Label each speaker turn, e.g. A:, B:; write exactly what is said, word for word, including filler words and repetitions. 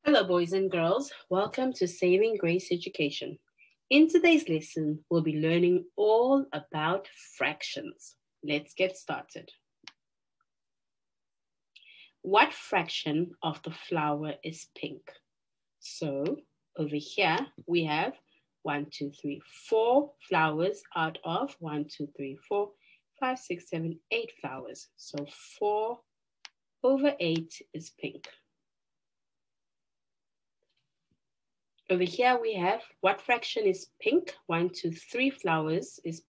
A: Hello, boys and girls. Welcome to Saving Grace Education. In today's lesson, we'll be learning all about fractions. Let's get started. What fraction of the flower is pink? So over here, we have one, two, three, four flowers out of one, two, three, four, five, six, seven, eight flowers. So four over eight is pink. Over here we have what fraction is pink? One, two, three flowers is